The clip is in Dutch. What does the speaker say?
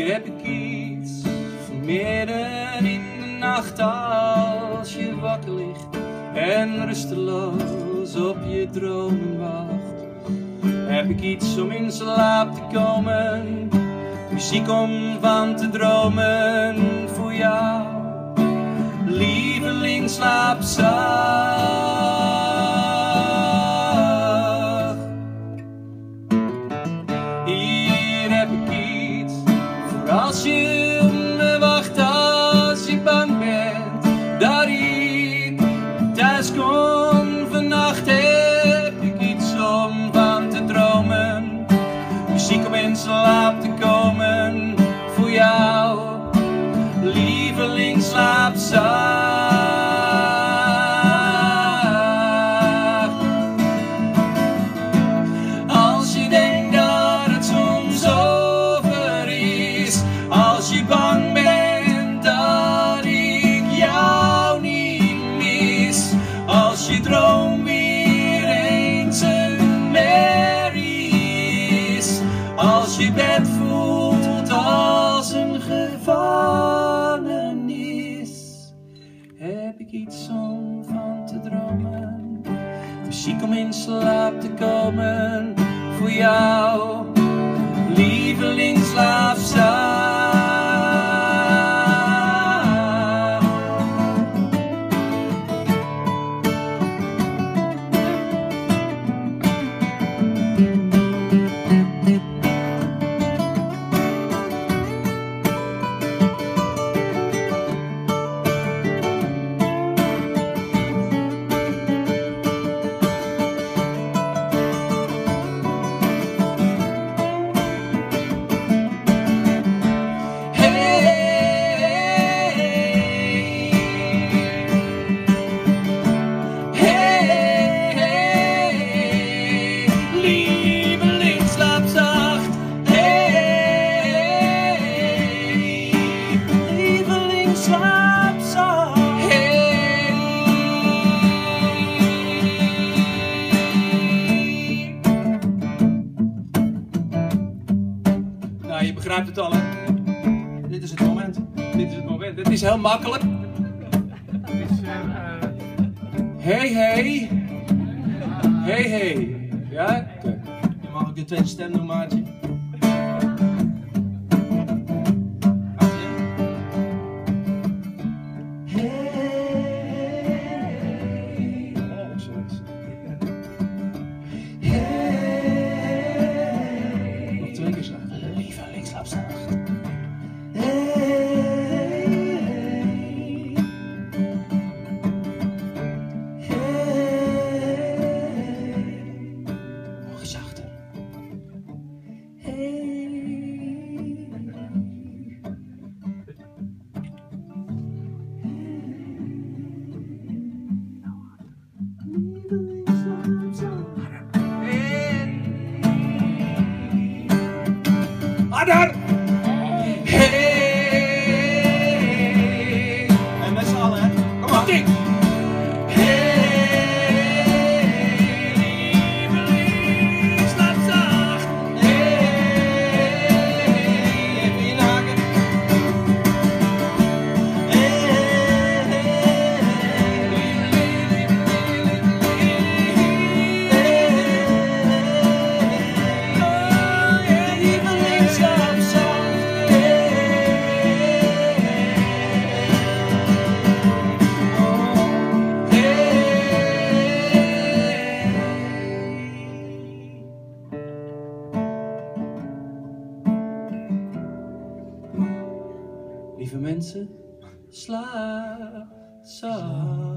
Hier heb ik iets van midden in de nacht als je wakker ligt en rusteloos op je dromen wacht. Heb ik iets om in slaap te komen, muziek om van te dromen voor jou, lieveling, slaap zacht. Hier heb ik iets voor als je op me wacht, als je bang bent dat ik thuis kom vannacht. Heb ik iets om van te dromen, muziek om in slaap te komen voor jou, lieveling, slaap zacht. Als je denkt dat het soms over is, als je bang bent dat ik jou niet mis, als je droom weer eens een merrie is, als je bed voelt als een gevangenis, heb ik iets om van te dromen, muziek om in slaap te komen voor jou, lieveling, slaap zacht. Nou, je begrijpt het al, hè? Dit is het moment. Dit is het moment. Het is heel makkelijk. Het is, hey, hey. Hey, hey. Ja? Okay. Je mag ook de tweede stem doen, maatje. Harder! Hey! En met z'n allen, hè? Kom maar! Ding! Hey! Lieveling, slaap zacht! Hey! Even inhaken! Lieve mensen, slaap zacht.